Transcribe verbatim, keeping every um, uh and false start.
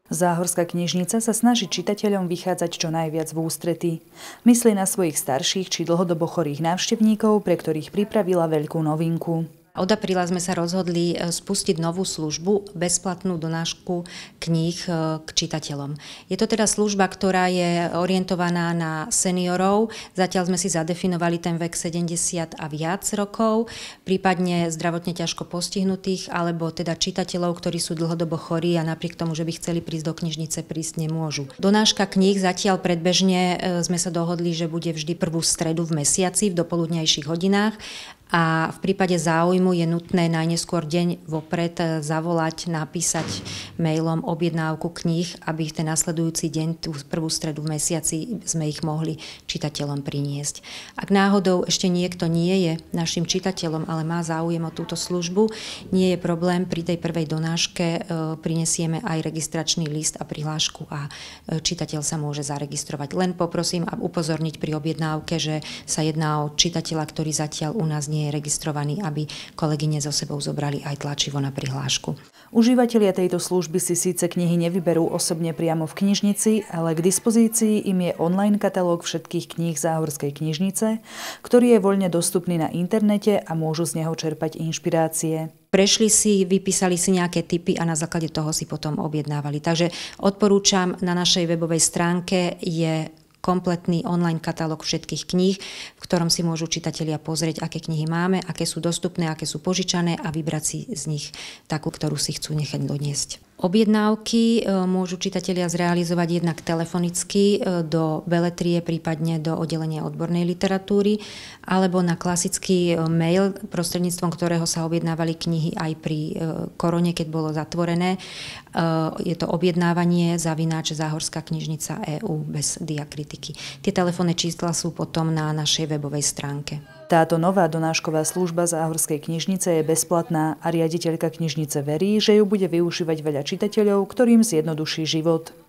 Záhorská knižnica sa snaží čitateľom vychádzať čo najviac v ústretí. Myslí na svojich starších či dlhodobo chorých návštevníkov, pre ktorých pripravila veľkú novinku. Od apríla sme sa rozhodli spustiť novú službu, bezplatnú donášku kníh k čitateľom. Je to teda služba, ktorá je orientovaná na seniorov. Zatiaľ sme si zadefinovali ten vek sedemdesiat a viac rokov, prípadne zdravotne ťažko postihnutých, alebo teda čitateľov, ktorí sú dlhodobo chorí a napriek tomu, že by chceli prísť do knižnice, prísť nemôžu. Donáška kníh zatiaľ predbežne sme sa dohodli, že bude vždy prvú stredu v mesiaci v dopoludňajších hodinách. A v prípade záujmu je nutné najneskôr deň vopred zavolať, napísať mailom objednávku kníh, aby v ten nasledujúci deň, tú prvú stredu v mesiaci, sme ich mohli čitateľom priniesť. Ak náhodou ešte niekto nie je našim čitateľom, ale má záujem o túto službu, nie je problém, pri tej prvej donáške prinesieme aj registračný list a prihlášku a čitateľ sa môže zaregistrovať. Len poprosím a upozorniť pri objednávke, že sa jedná o čitateľa, ktorý zatiaľ u nás nie je registrovaný, aby kolegyne so sebou zobrali aj tlačivo na prihlášku. Užívatelia tejto služby si síce knihy nevyberú osobne priamo v knižnici, ale k dispozícii im je online katalóg všetkých kníh Záhorskej knižnice, ktorý je voľne dostupný na internete a môžu z neho čerpať inšpirácie. Prešli si, vypísali si nejaké tipy a na základe toho si potom objednávali. Takže odporúčam, na našej webovej stránke je kompletný online katalóg všetkých kníh, v ktorom si môžu čitatelia pozrieť, aké knihy máme, aké sú dostupné, aké sú požičané a vybrať si z nich takú, ktorú si chcú nechať doniesť. Objednávky môžu čitatelia zrealizovať jednak telefonicky do beletrie, prípadne do oddelenia odbornej literatúry, alebo na klasický mail, prostredníctvom ktorého sa objednávali knihy aj pri korone, keď bolo zatvorené. Je to objednávanie zavináč Záhorská knižnica é ú bez diakritiky. Tie telefónne čísla sú potom na našej webovej stránke. Táto nová donášková služba Záhorskej knižnice je bezplatná a riaditeľka knižnice verí, že ju bude využívať veľa čitateľov, ktorým zjednoduší život.